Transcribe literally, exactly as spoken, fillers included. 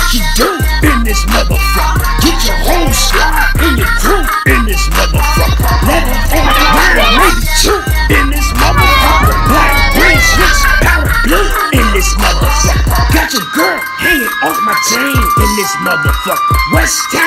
you do in this motherfucker? Get your whole squad and your crew in this motherfucker. Level four, nine, maybe two in this motherfucker. Black, green, switch, power, blue in this motherfucker. Got your girl hanging off my chain in this motherfucker. West